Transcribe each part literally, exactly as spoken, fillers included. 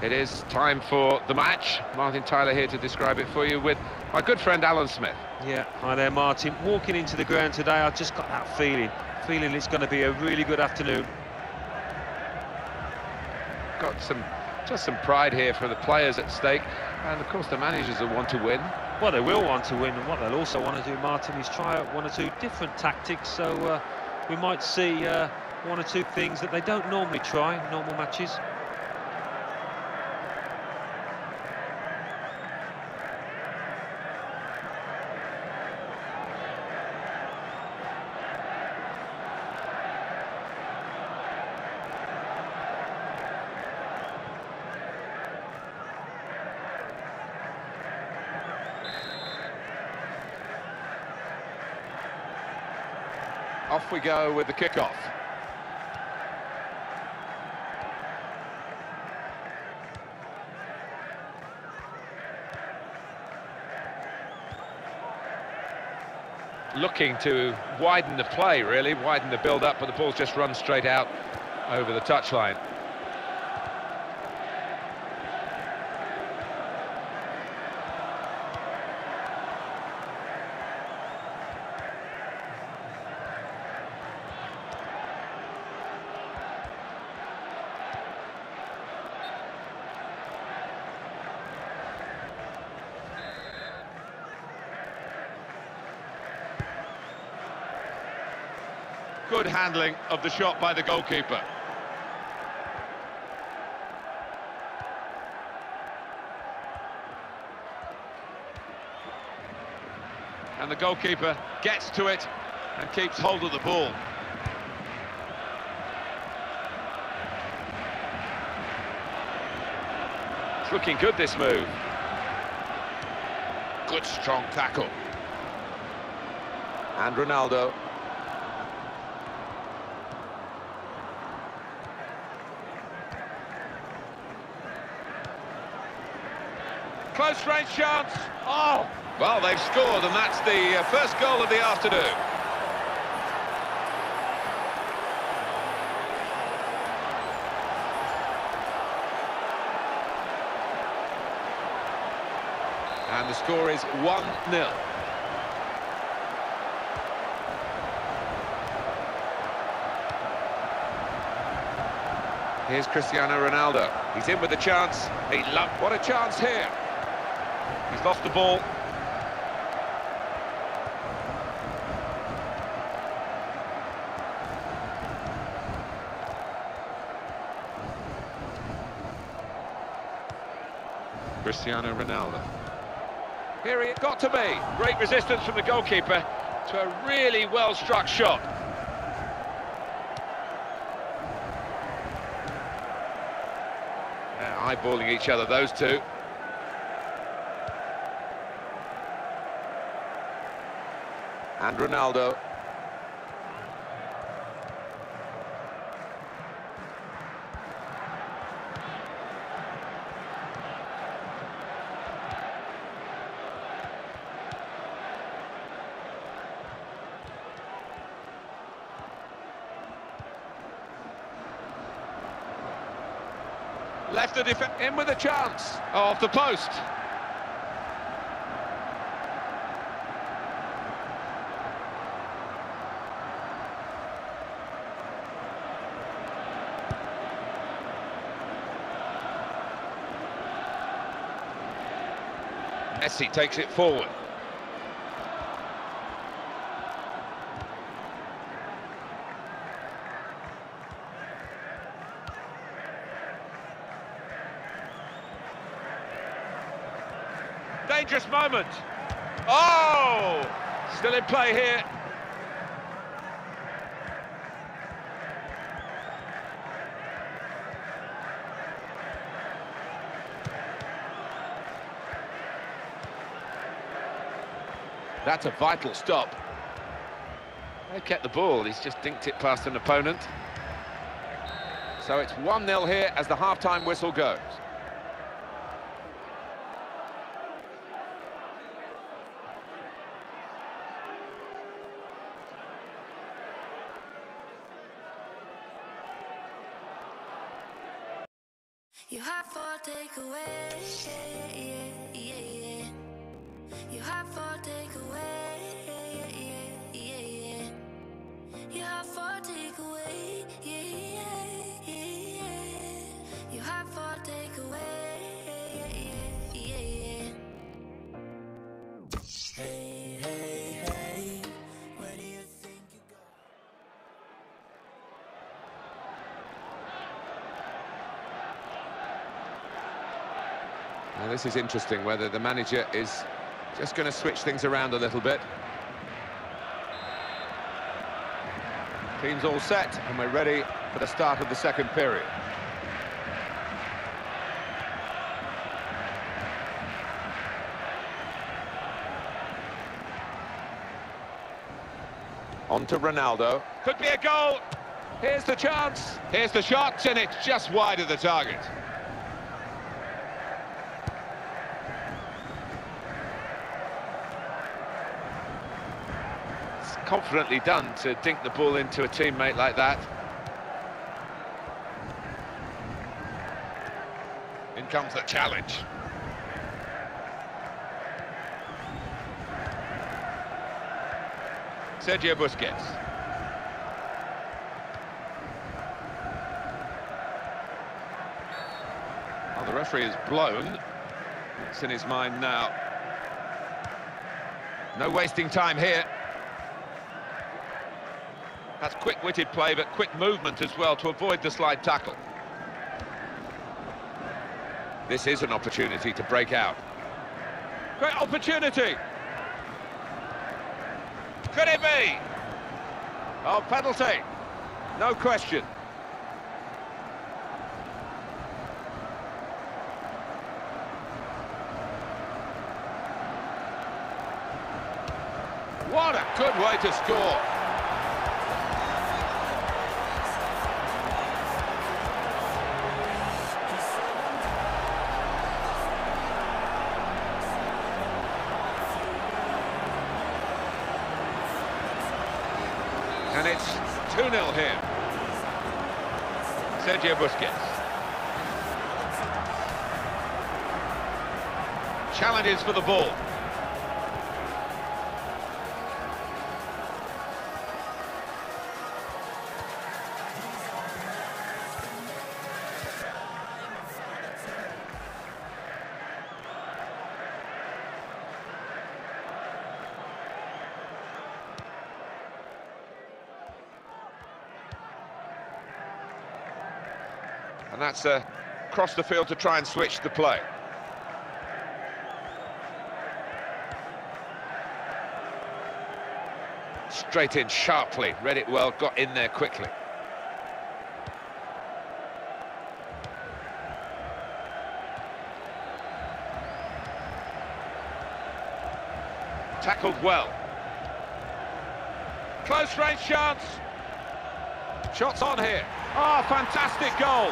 It is time for the match. Martin Tyler here to describe it for you with my good friend Alan Smith. Yeah, hi there Martin. Walking into the ground today, I've just got that feeling, feeling it's going to be a really good afternoon. Got some, just some pride here for the players at stake, and of course the managers will want to win. Well, they will want to win, and what they'll also want to do, Martin, is try out one or two different tactics, so uh, we might see uh, one or two things that they don't normally try in normal matches. Off we go with the kickoff. Looking to widen the play, really, widen the build-up, but the ball's just run straight out over the touchline. Good handling of the shot by the goalkeeper. And the goalkeeper gets to it and keeps hold of the ball. It's looking good, this move. Good strong tackle. And Ronaldo. Close range chance. Oh! Well, they've scored, and that's the uh, first goal of the afternoon. And the score is one nil. Here's Cristiano Ronaldo. He's in with a chance. He loved what a chance here. He's lost the ball. Cristiano Ronaldo. Here he got to be. Great resistance from the goalkeeper to a really well-struck shot. Yeah, eyeballing each other, those two. And Ronaldo. Left the defense in with a chance. Off the post. Messi takes it forward. Dangerous moment. Oh! Still in play here. That's a vital stop. They kept the ball, he's just dinked it past an opponent. So it's one nil here as the half-time whistle goes. You have for takeaway, yeah, yeah, yeah, yeah. You have for takeaway, yeah, yeah, yeah, yeah. You have for takeaway, yeah, yeah, yeah, yeah. You have for takeaway, yeah, yeah, yeah, yeah. Hey, hey, hey, where do you think you go? Now this is interesting, whether the manager is just going to switch things around a little bit. Team's all set, and we're ready for the start of the second period. On to Ronaldo. Could be a goal. Here's the chance. Here's the shot, and it's just wide of the target. Confidently done to dink the ball into a teammate like that. In comes the challenge. Sergio Busquets. Well, the referee is blown. It's in his mind now. No wasting time here. That's quick-witted play, but quick movement as well to avoid the slide tackle. This is an opportunity to break out. Great opportunity! Could it be? Oh, penalty. No question. What a good way to score. And it's two nil here. Sergio Busquets. Challenges for the ball. And that's uh, across the field to try and switch the play. Straight in sharply, read it well, got in there quickly. Tackled well. Close range chance. Shots on here. Oh, fantastic goal.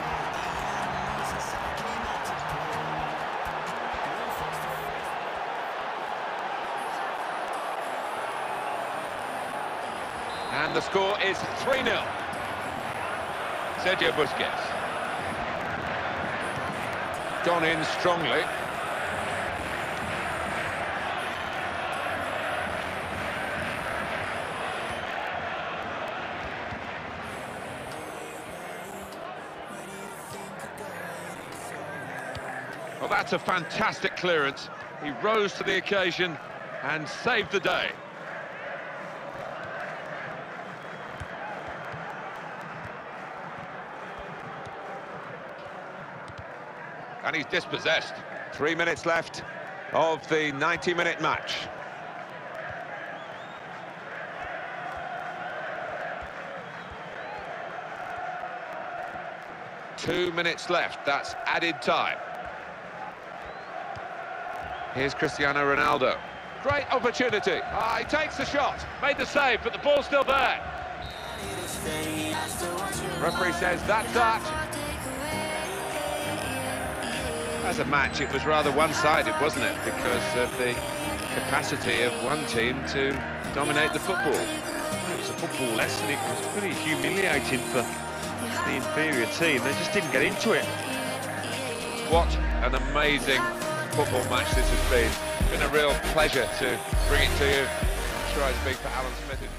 And the score is three nil. Sergio Busquets. Gone in strongly. Well, that's a fantastic clearance. He rose to the occasion and saved the day. And he's dispossessed. Three minutes left of the ninety minute match. Two minutes left, that's added time. Here's Cristiano Ronaldo. Great opportunity. Ah, he takes the shot, made the save, but the ball's still there. Referee says that's that. As a match, it was rather one-sided, wasn't it? Because of the capacity of one team to dominate the football. It was a football lesson. It was pretty humiliating for the inferior team. They just didn't get into it. What an amazing football match this has been. It's been a real pleasure to bring it to you. I'm sure I speak for Alan Smith.